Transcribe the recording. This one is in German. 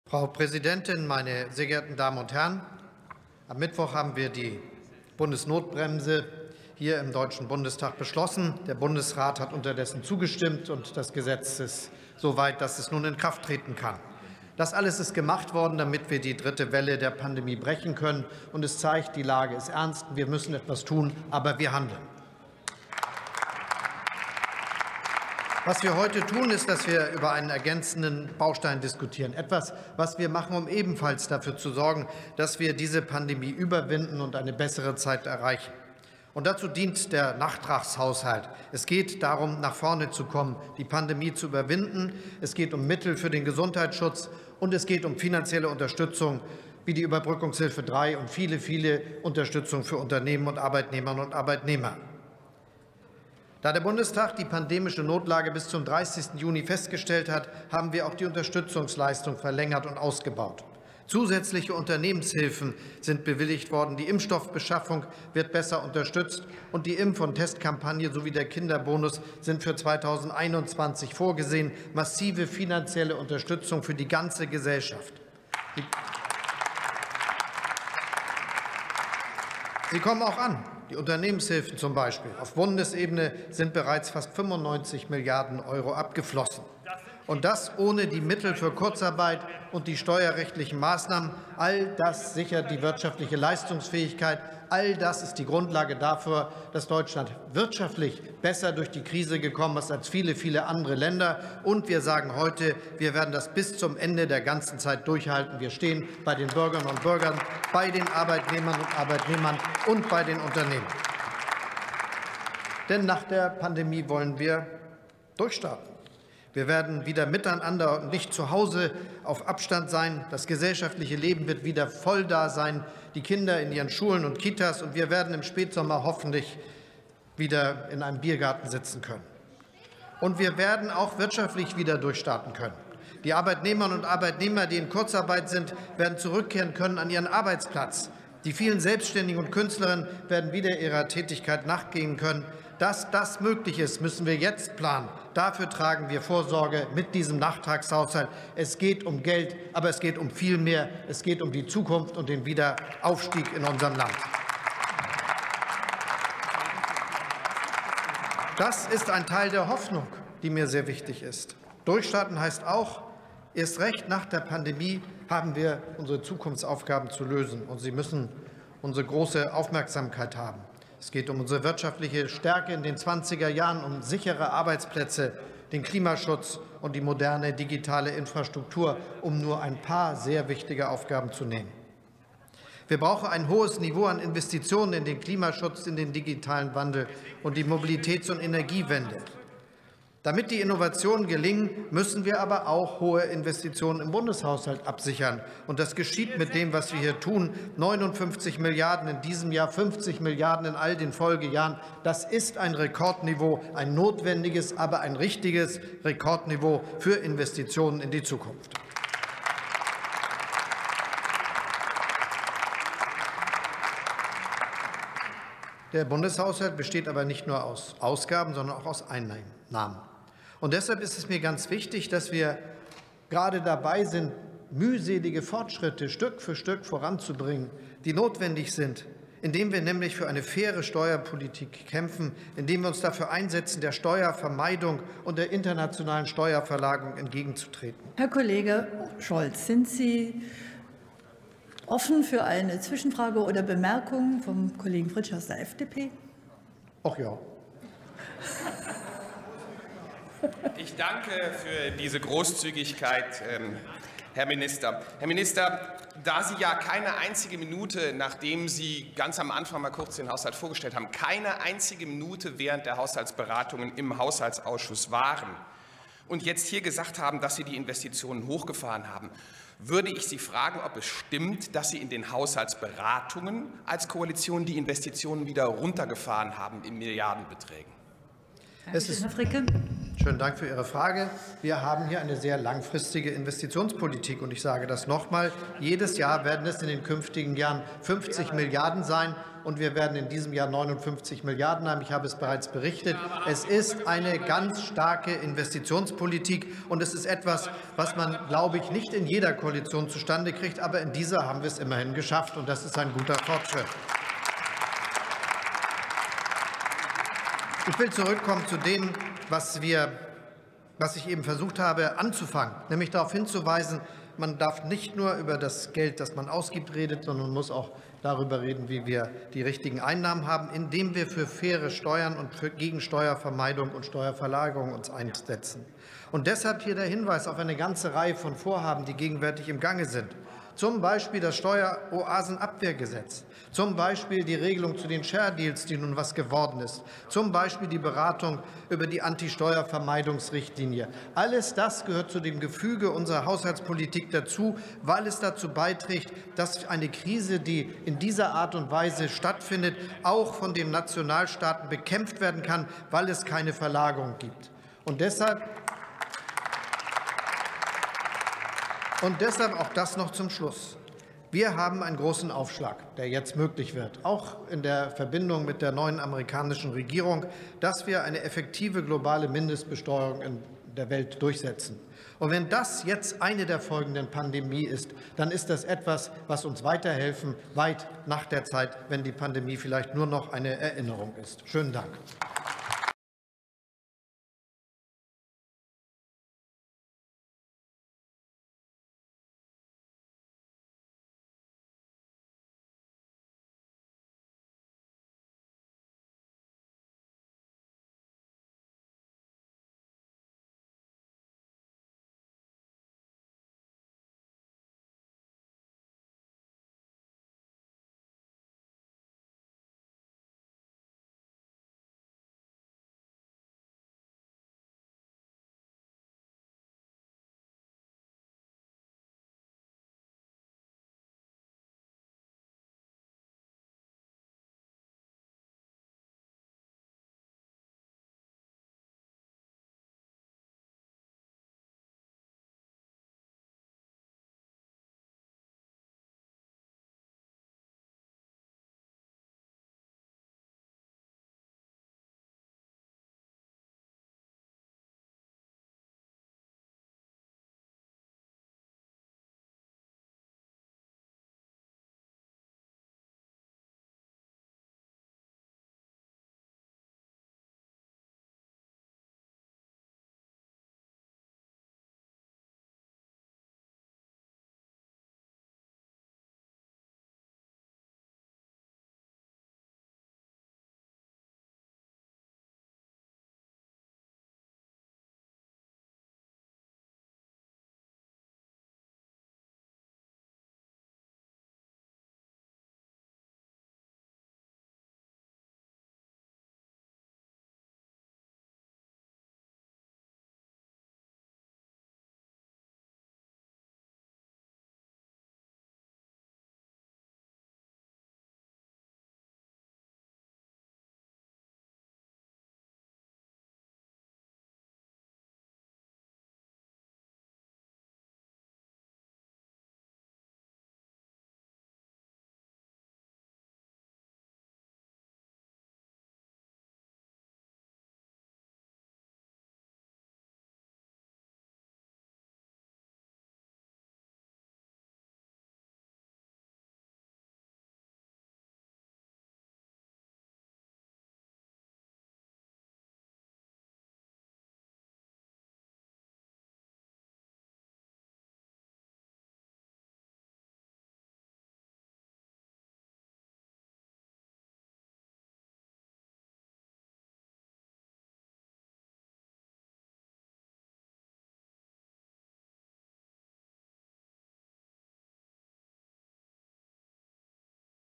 Frau Präsidentin, meine sehr geehrten Damen und Herren! Am Mittwoch haben wir die Bundesnotbremse hier im Deutschen Bundestag beschlossen. Der Bundesrat hat unterdessen zugestimmt, und das Gesetz ist so weit, dass es nun in Kraft treten kann. Das alles ist gemacht worden, damit wir die dritte Welle der Pandemie brechen können. Und es zeigt, die Lage ist ernst. Wir müssen etwas tun, aber wir handeln. Was wir heute tun, ist, dass wir über einen ergänzenden Baustein diskutieren. Etwas, was wir machen, um ebenfalls dafür zu sorgen, dass wir diese Pandemie überwinden und eine bessere Zeit erreichen. Und dazu dient der Nachtragshaushalt. Es geht darum, nach vorne zu kommen, die Pandemie zu überwinden. Es geht um Mittel für den Gesundheitsschutz, und es geht um finanzielle Unterstützung wie die Überbrückungshilfe 3 und viele, viele Unterstützung für Unternehmen und Arbeitnehmerinnen und Arbeitnehmer. Da der Bundestag die pandemische Notlage bis zum 30. Juni festgestellt hat, haben wir auch die Unterstützungsleistung verlängert und ausgebaut. Zusätzliche Unternehmenshilfen sind bewilligt worden. Die Impfstoffbeschaffung wird besser unterstützt, und die Impf- und Testkampagne sowie der Kinderbonus sind für 2021 vorgesehen. Massive finanzielle Unterstützung für die ganze Gesellschaft. Sie kommen auch an. Die Unternehmenshilfen zum Beispiel auf Bundesebene sind bereits fast 95 Milliarden € abgeflossen. Und das ohne die Mittel für Kurzarbeit und die steuerrechtlichen Maßnahmen. All das sichert die wirtschaftliche Leistungsfähigkeit. All das ist die Grundlage dafür, dass Deutschland wirtschaftlich besser durch die Krise gekommen ist als viele, viele andere Länder. Und wir sagen heute, wir werden das bis zum Ende der ganzen Zeit durchhalten. Wir stehen bei den Bürgerinnen und Bürgern, bei den Arbeitnehmerinnen und Arbeitnehmern und bei den Unternehmen. Denn nach der Pandemie wollen wir durchstarten. Wir werden wieder miteinander und nicht zu Hause auf Abstand sein. Das gesellschaftliche Leben wird wieder voll da sein, die Kinder in ihren Schulen und Kitas, und wir werden im Spätsommer hoffentlich wieder in einem Biergarten sitzen können. Und wir werden auch wirtschaftlich wieder durchstarten können. Die Arbeitnehmerinnen und Arbeitnehmer, die in Kurzarbeit sind, werden zurückkehren können an ihren Arbeitsplatz. Die vielen Selbstständigen und Künstlerinnen werden wieder ihrer Tätigkeit nachgehen können. Dass das möglich ist, müssen wir jetzt planen. Dafür tragen wir Vorsorge mit diesem Nachtragshaushalt. Es geht um Geld, aber es geht um viel mehr. Es geht um die Zukunft und den Wiederaufstieg in unserem Land. Das ist ein Teil der Hoffnung, die mir sehr wichtig ist. Durchstarten heißt auch, erst recht nach der Pandemie haben wir unsere Zukunftsaufgaben zu lösen, und sie müssen unsere große Aufmerksamkeit haben. Es geht um unsere wirtschaftliche Stärke in den 20er Jahren, um sichere Arbeitsplätze, den Klimaschutz und die moderne digitale Infrastruktur, um nur ein paar sehr wichtige Aufgaben zu nehmen. Wir brauchen ein hohes Niveau an Investitionen in den Klimaschutz, in den digitalen Wandel und die Mobilitäts- und Energiewende. Damit die Innovationen gelingen, müssen wir aber auch hohe Investitionen im Bundeshaushalt absichern. Und das geschieht mit dem, was wir hier tun. 59 Milliarden in diesem Jahr, 50 Milliarden in all den Folgejahren. Das ist ein Rekordniveau, ein notwendiges, aber ein richtiges Rekordniveau für Investitionen in die Zukunft. Der Bundeshaushalt besteht aber nicht nur aus Ausgaben, sondern auch aus Einnahmen. Und deshalb ist es mir ganz wichtig, dass wir gerade dabei sind, mühselige Fortschritte Stück für Stück voranzubringen, die notwendig sind, indem wir nämlich für eine faire Steuerpolitik kämpfen, indem wir uns dafür einsetzen, der Steuervermeidung und der internationalen Steuerverlagerung entgegenzutreten. Herr Kollege Scholz, sind Sie offen für eine Zwischenfrage oder Bemerkung vom Kollegen Fritsch aus der FDP? Ach ja. Ich danke für diese Großzügigkeit, Herr Minister. Herr Minister, da Sie ja keine einzige Minute, nachdem Sie ganz am Anfang mal kurz den Haushalt vorgestellt haben, keine einzige Minute während der Haushaltsberatungen im Haushaltsausschuss waren und jetzt hier gesagt haben, dass Sie die Investitionen hochgefahren haben, würde ich Sie fragen, ob es stimmt, dass Sie in den Haushaltsberatungen als Koalition die Investitionen wieder runtergefahren haben in Milliardenbeträgen. Herr Fricke. Schönen Dank für Ihre Frage. Wir haben hier eine sehr langfristige Investitionspolitik. Und ich sage das nochmal, jedes Jahr werden es in den künftigen Jahren 50 Milliarden sein. Und wir werden in diesem Jahr 59 Milliarden haben. Ich habe es bereits berichtet. Es ist eine ganz starke Investitionspolitik. Und es ist etwas, was man, glaube ich, nicht in jeder Koalition zustande kriegt. Aber in dieser haben wir es immerhin geschafft. Und das ist ein guter Fortschritt. Ich will zurückkommen zu dem, was ich eben versucht habe anzufangen, nämlich darauf hinzuweisen, man darf nicht nur über das Geld, das man ausgibt, reden, sondern man muss auch darüber reden, wie wir die richtigen Einnahmen haben, indem wir für faire Steuern und gegen Steuervermeidung und Steuerverlagerung uns einsetzen. Und deshalb hier der Hinweis auf eine ganze Reihe von Vorhaben, die gegenwärtig im Gange sind. Zum Beispiel das Steueroasenabwehrgesetz, zum Beispiel die Regelung zu den Share Deals, die nun was geworden ist, zum Beispiel die Beratung über die Anti-Steuervermeidungsrichtlinie. Alles das gehört zu dem Gefüge unserer Haushaltspolitik dazu, weil es dazu beiträgt, dass eine Krise, die in dieser Art und Weise stattfindet, auch von den Nationalstaaten bekämpft werden kann, weil es keine Verlagerung gibt. Und deshalb auch das noch zum Schluss. Wir haben einen großen Aufschlag, der jetzt möglich wird, auch in der Verbindung mit der neuen amerikanischen Regierung, dass wir eine effektive globale Mindestbesteuerung in der Welt durchsetzen. Und wenn das jetzt eine der Folgen der Pandemie ist, dann ist das etwas, was uns weiterhelfen, weit nach der Zeit, wenn die Pandemie vielleicht nur noch eine Erinnerung ist. Schönen Dank.